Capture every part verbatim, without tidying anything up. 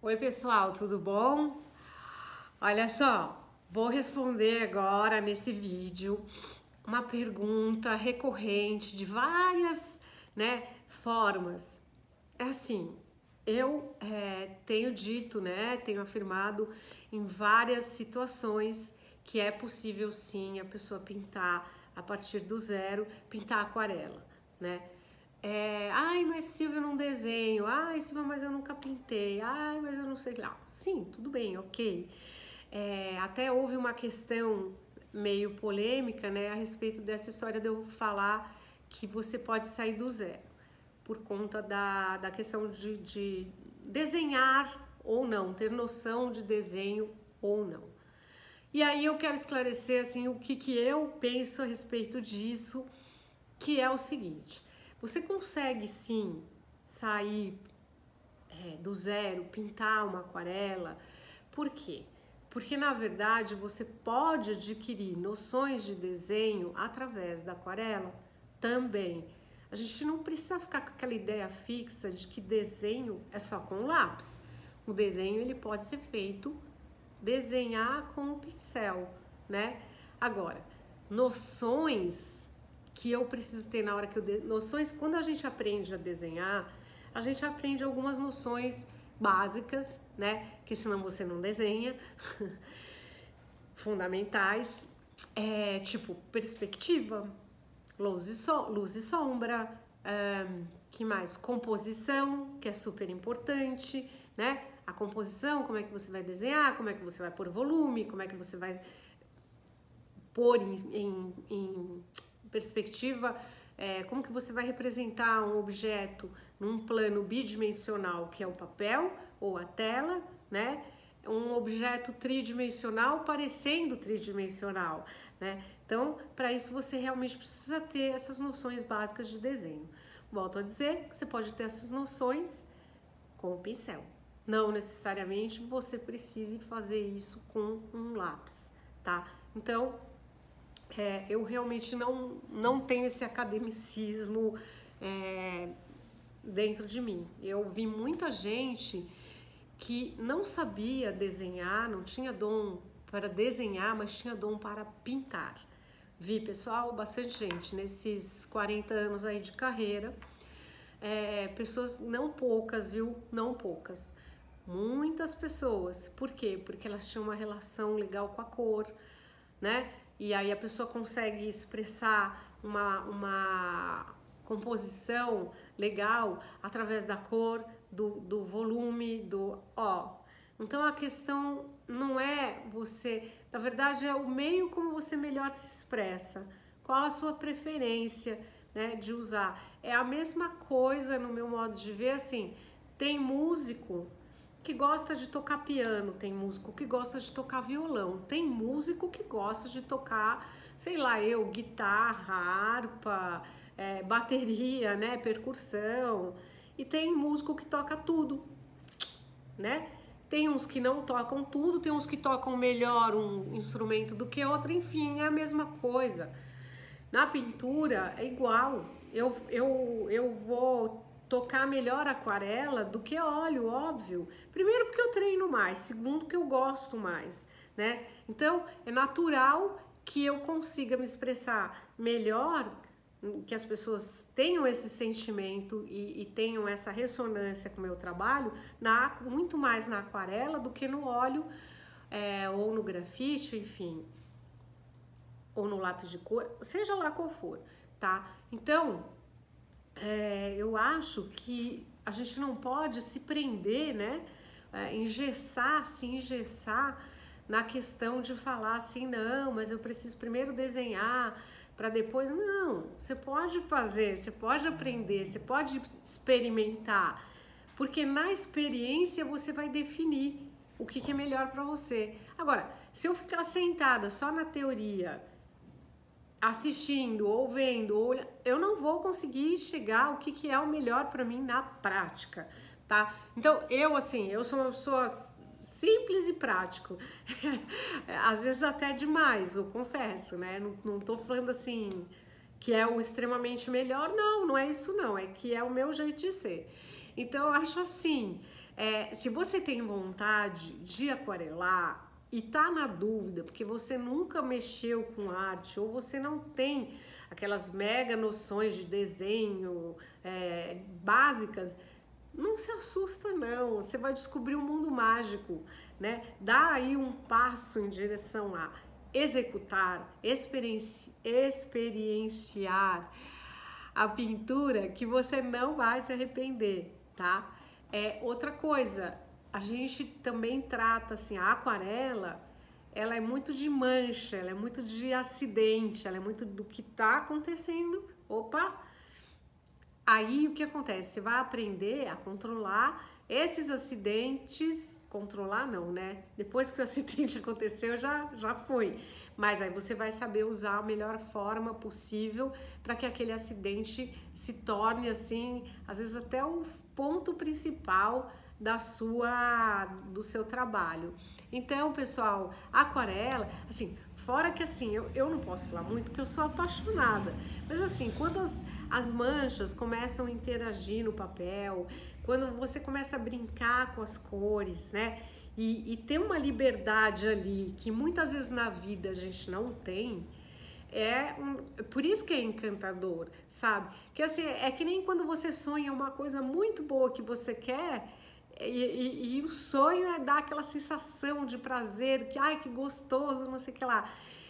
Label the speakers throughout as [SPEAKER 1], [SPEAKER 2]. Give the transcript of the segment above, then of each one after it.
[SPEAKER 1] Oi pessoal, tudo bom? Olha só, vou responder agora nesse vídeo uma pergunta recorrente de várias, né, formas. É assim, eu é, tenho dito, né, tenho afirmado em várias situações que é possível sim a pessoa pintar a partir do zero, pintar aquarela, né? É, ai, mas Silvia, eu não desenho. Ai, Silvia, mas eu nunca pintei. Ai, mas eu não sei lá. Sim, tudo bem, ok. É, até houve uma questão meio polêmica, né, a respeito dessa história de eu falar que você pode sair do zero por conta da, da questão de, de desenhar ou não, ter noção de desenho ou não. E aí eu quero esclarecer assim o que, que eu penso a respeito disso, que é o seguinte. Você consegue sim sair é, do zero, pintar uma aquarela. Por quê? Porque na verdade você pode adquirir noções de desenho através da aquarela também. A gente não precisa ficar com aquela ideia fixa de que desenho é só com lápis. O desenho ele pode ser feito desenhar com o pincel, né? Agora, noções que eu preciso ter na hora que eu... De... Noções, quando a gente aprende a desenhar, a gente aprende algumas noções básicas, né? Que senão você não desenha. Fundamentais. É, tipo, perspectiva, luz e, so... luz e sombra. Um, que mais? Composição, que é super importante, né? A composição, como é que você vai desenhar, como é que você vai pôr volume, como é que você vai pôr em... em, em perspectiva, é, como que você vai representar um objeto num plano bidimensional, que é o papel ou a tela, né? Um objeto tridimensional parecendo tridimensional, né? Então, para isso você realmente precisa ter essas noções básicas de desenho. Volto a dizer que você pode ter essas noções com o pincel. Não necessariamente você precise fazer isso com um lápis, tá? Então, É, eu realmente não, não tenho esse academicismo é, dentro de mim. Eu vi muita gente que não sabia desenhar, não tinha dom para desenhar, mas tinha dom para pintar. Vi, pessoal, bastante gente nesses quarenta anos aí de carreira, é, pessoas não poucas, viu? Não poucas. Muitas pessoas. Por quê? Porque elas tinham uma relação legal com a cor, né? E aí a pessoa consegue expressar uma, uma composição legal através da cor, do, do volume, do ó. Então a questão não é você, na verdade é o meio como você melhor se expressa, qual a sua preferência, né, de usar. É a mesma coisa no meu modo de ver, assim, tem músico que gosta de tocar piano, tem músico que gosta de tocar violão, tem músico que gosta de tocar, sei lá, eu, guitarra, harpa, é, bateria, né, percussão, e tem músico que toca tudo, né? Tem uns que não tocam tudo, tem uns que tocam melhor um instrumento do que outro, enfim, é a mesma coisa. Na pintura é igual, eu, eu, eu vou tocar melhor aquarela do que óleo, óbvio. Primeiro porque eu treino mais, segundo porque eu gosto mais, né? Então, é natural que eu consiga me expressar melhor, que as pessoas tenham esse sentimento e, e tenham essa ressonância com o meu trabalho, na, muito mais na aquarela do que no óleo, é, ou no grafite, enfim, ou no lápis de cor, seja lá qual for, tá? Então, É, eu acho que a gente não pode se prender, né? É, engessar, se engessar na questão de falar assim, não, mas eu preciso primeiro desenhar para depois. Não, você pode fazer, você pode aprender, você pode experimentar, porque na experiência você vai definir o que, que é melhor para você. Agora, se eu ficar sentada só na teoria, assistindo ou vendo, ou eu não vou conseguir chegar ao que, que é o melhor para mim na prática, tá? Então, eu assim, eu sou uma pessoa simples e prático, às vezes até demais, eu confesso, né? Não, não tô falando assim que é o extremamente melhor, não, não é isso não, é que é o meu jeito de ser. Então, eu acho assim, É, se você tem vontade de aquarelar e tá na dúvida, porque você nunca mexeu com arte ou você não tem aquelas mega noções de desenho é, básicas, não se assusta não, você vai descobrir um mundo mágico, né? Dá aí um passo em direção a executar, experienci experienciar a pintura que você não vai se arrepender, tá? É outra coisa, a gente também trata assim, a aquarela, ela é muito de mancha, ela é muito de acidente, ela é muito do que tá acontecendo. Opa! Aí o que acontece? Você vai aprender a controlar esses acidentes, controlar não, né? Depois que o acidente aconteceu, já, já foi. Mas aí você vai saber usar a melhor forma possível para que aquele acidente se torne assim, às vezes até o ponto principal da sua, do seu trabalho. Então, pessoal, aquarela, assim, fora que assim, eu, eu não posso falar muito porque eu sou apaixonada, mas assim, quando as, as manchas começam a interagir no papel, quando você começa a brincar com as cores, né, e, e ter uma liberdade ali que muitas vezes na vida a gente não tem, é um, por isso que é encantador, sabe? Que assim, é que nem quando você sonha uma coisa muito boa que você quer, E, e, e o sonho é dar aquela sensação de prazer, que ai que gostoso, não sei o que lá.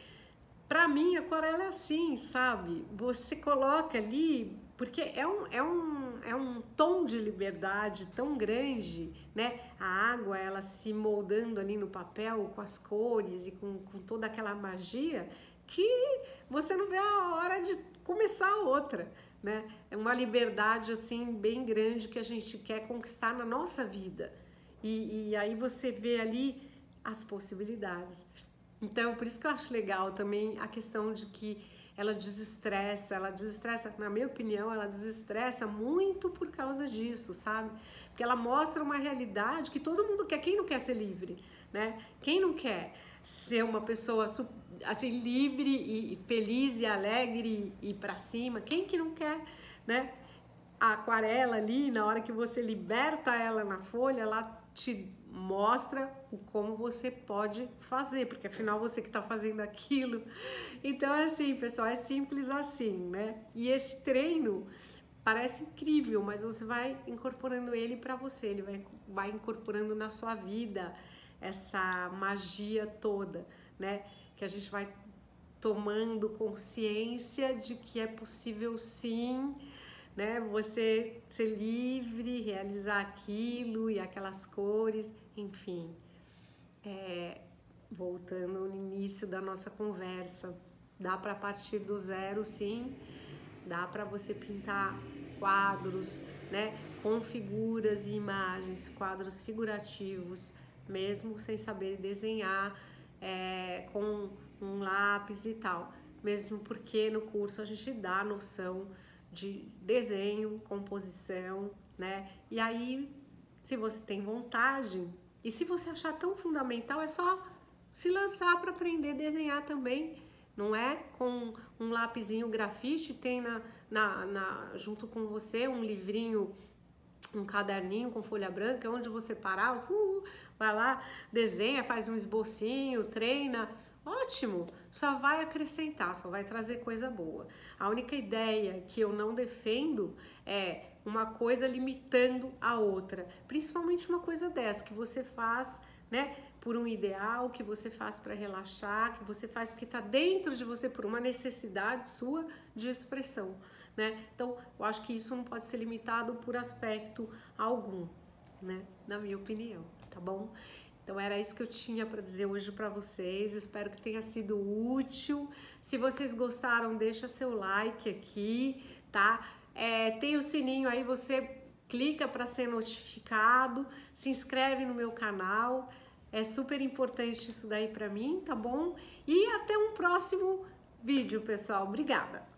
[SPEAKER 1] Pra mim, a aquarela é assim, sabe? Você coloca ali, porque é um, é um, é um tom de liberdade tão grande, né? A água, ela se moldando ali no papel, com as cores e com, com toda aquela magia, que você não vê a hora de começar a outra, né? É uma liberdade assim bem grande que a gente quer conquistar na nossa vida. E, e aí você vê ali as possibilidades. Então, por isso que eu acho legal também a questão de que ela desestressa, ela desestressa, na minha opinião, ela desestressa muito por causa disso, sabe? Porque ela mostra uma realidade que todo mundo quer. Quem não quer ser livre, né? Quem não quer ser uma pessoa assim livre e feliz e alegre e para cima? Quem que não quer, né? A aquarela ali, na hora que você liberta ela na folha, ela te mostra o como você pode fazer, porque afinal você que está fazendo aquilo. Então, assim, pessoal, é simples assim, né? E esse treino parece incrível, mas você vai incorporando ele para você, ele vai, vai incorporando na sua vida essa magia toda, né? Que a gente vai tomando consciência de que é possível sim, né? Você ser livre, realizar aquilo e aquelas cores, enfim. É, voltando no início da nossa conversa, dá para partir do zero, sim. Dá para você pintar quadros, né? Com figuras e imagens, quadros figurativos, mesmo sem saber desenhar é, com um lápis e tal. Mesmo porque no curso a gente dá a noção de desenho, composição, né? E aí, se você tem vontade, e se você achar tão fundamental, é só se lançar para aprender a desenhar também, não é? Com um lapisinho grafite, tem na, na, na, junto com você um livrinho, um caderninho com folha branca, onde você parar, uh, vai lá, desenha, faz um esbocinho, treina. Ótimo, só vai acrescentar, só vai trazer coisa boa. A única ideia que eu não defendo é uma coisa limitando a outra, principalmente uma coisa dessa que você faz, né, por um ideal, que você faz para relaxar, que você faz porque está dentro de você por uma necessidade sua de expressão, né? Então, eu acho que isso não pode ser limitado por aspecto algum, né, na minha opinião, tá bom? Então era isso que eu tinha para dizer hoje para vocês, espero que tenha sido útil. Se vocês gostaram, deixa seu like aqui, tá? É, tem o sininho aí, você clica para ser notificado, se inscreve no meu canal, é super importante isso daí para mim, tá bom? E até um próximo vídeo, pessoal. Obrigada!